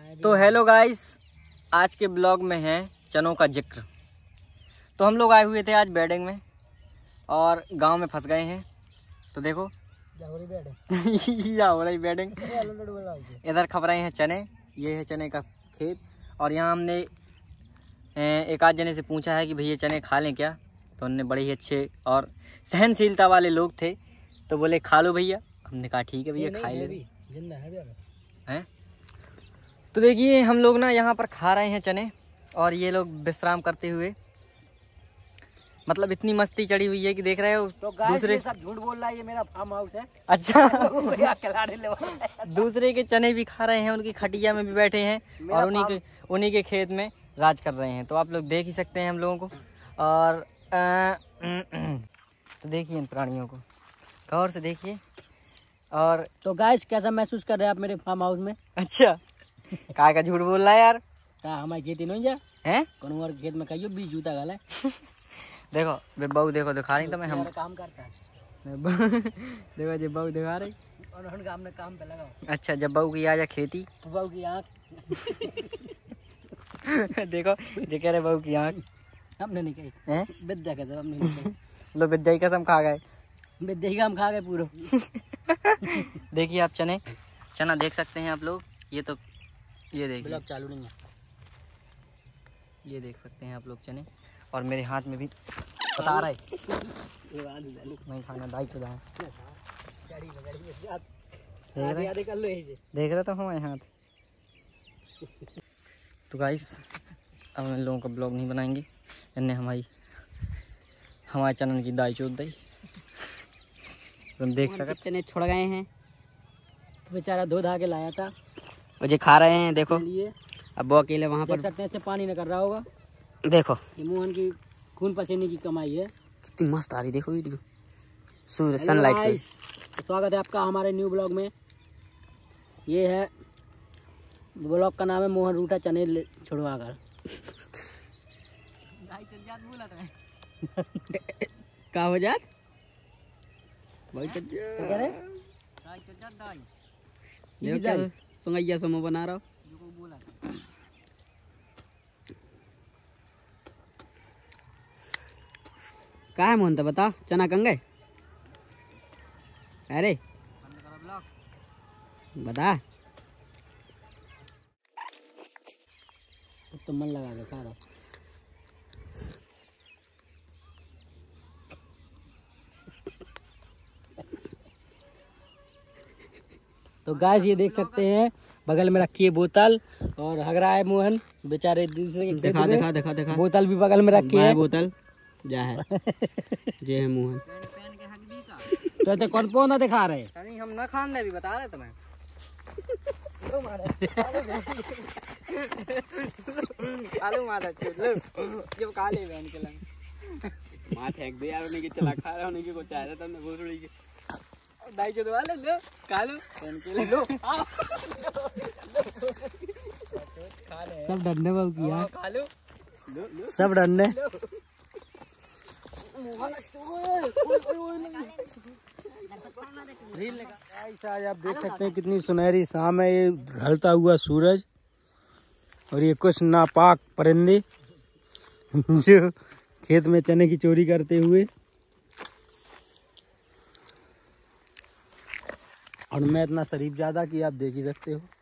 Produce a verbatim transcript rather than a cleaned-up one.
तो hello guys, आज के ब्लॉग में है चनों का जिक्र। तो हम लोग आए हुए थे आज बेडिंग में और गांव में फंस गए हैं। तो देखो या हो रही बेडिंग। इधर खप रहे हैं चने, ये है चने का खेत। और यहाँ हमने एक आध जने से पूछा है कि भैया चने खा लें क्या, तो उनने बड़े ही अच्छे और सहनशीलता वाले लोग थे, तो बोले खा लो भैया। हमने कहा ठीक है भैया, खा ले हैं। तो देखिए हम लोग ना यहाँ पर खा रहे हैं चने और ये लोग विश्राम करते हुए, मतलब इतनी मस्ती चढ़ी हुई है कि देख रहे हो। तो दूसरे सब झूठ बोल रहा है, ये मेरा फार्म हाउस है। अच्छा दूसरे के चने भी खा रहे हैं, उनकी खटिया में भी बैठे हैं और उन्हीं के उन्हीं के खेत में राज कर रहे हैं। तो आप लोग देख ही सकते हैं हम लोगों को। और आ, तो देखिए इन प्राणियों को गौर से देखिए। और तो गाइस कैसा महसूस कर रहे हैं आप मेरे फार्म हाउस में? अच्छा काय का झूठ बोल रहा है यार। क्या हमारी खेती नहीं जा हैं? कौन और खेत में कहियो बीज जूता गाला देखो बेबाऊ, देखो दिखा रही तो मैं हम काम करता है देखो जब बहू दिखा रही और उनका हमने काम पे लगाओ। अच्छा जब बहू की आ जा खेती, बहू की आँख देखो जो कह रहे बहू की आँख हमने नहीं कही हैं, विद्या का जवाब नहीं कही। लो विद्या की कसम खा गए, विद्या का हम खा गए पूरा। देखिए आप चने चना देख सकते हैं आप लोग। ये तो ये देखिए ब्लॉग चालू नहीं है, ये देख सकते हैं आप लोग चने। और मेरे हाथ में भी बता रहे नहीं खाना, दाई चुदा है। देख रहे तो हमारे हाथ। तो गाइस अब इन लोगों का ब्लॉग नहीं बनाएंगे, इनने हमारी हमारे चनन की दाई चोद दी। तुम देख सकते चने छोड़ गए हैं, तो बेचारा धो धा के लाया था, मुझे खा रहे हैं। देखो अब वो अकेले वहाँ पर देख सकते हैं, पानी न कर रहा होगा। देखो ये मोहन की खून पसीने की कमाई है। कितनी मस्त आ रही देखो वीडियो सूरज सनलाइट पे। स्वागत है आपका हमारे न्यू ब्लॉग में। ये है ब्लॉग का नाम है मोहन रूठा चने छुड़वा कर। का हो जात सुंगैया समो बना रहा। का है मोहन तो बता, चना कंगे अरे बता तो मन लगा के खा रहा। तो गाइस ये देख सकते हैं बगल में रखी है बोतल और हग रहा है मोहन बेचारे दूसरे के। दिखा दिखा दिखा दिखा बोतल भी बगल में रखी है, बोतल जा है जे है मोहन। तो ऐसे कौन कौन दिखा रहे हैं? हम ना खान दे भी बता रहे तुम्हें। आलू मारा चलो ये खा ले बहन के लंग मां फेंक दे यार, उन्हीं के चला खा रहा उन्हीं के को चाह रहा था मैं भोसड़ी के दाई चो दवा ले लो खा लो बहन के ले लो सब डरने वाल किया, खा लो सब डरने। आज आप देख सकते हैं कितनी सुनहरी शाम है, ये ढलता हुआ सूरज और ये कुछ नापाक परिंदे जो खेत में चने की चोरी करते हुए। और मैं इतना शरीफ ज्यादा कि आप देख ही सकते हो।